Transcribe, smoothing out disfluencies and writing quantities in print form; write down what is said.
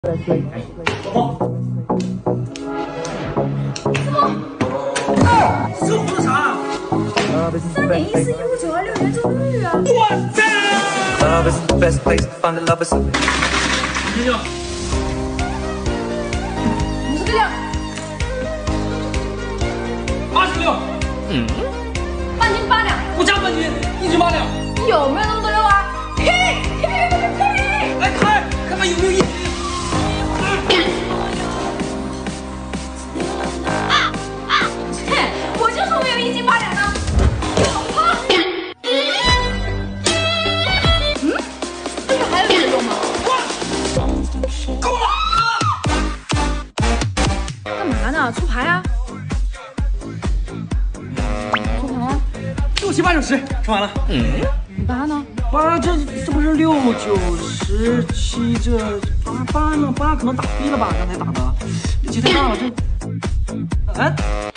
这红的啥 3.141592元周率啊！ 哇塞！六， 50个6， 26， 半斤8两， 我加半斤，1斤8两。 有没有那么多肉啊？嘿， 来看看看有没有1斤。 我就说没有1斤8两呢。这个还有1个肉吗？干嘛呢？出牌啊！出牌啊 6、7、8、9、10，吃完了。 8呢 8这不是6、9、10、7这8呢？8可能打飞了吧？刚才打的，这几太大了这。哎。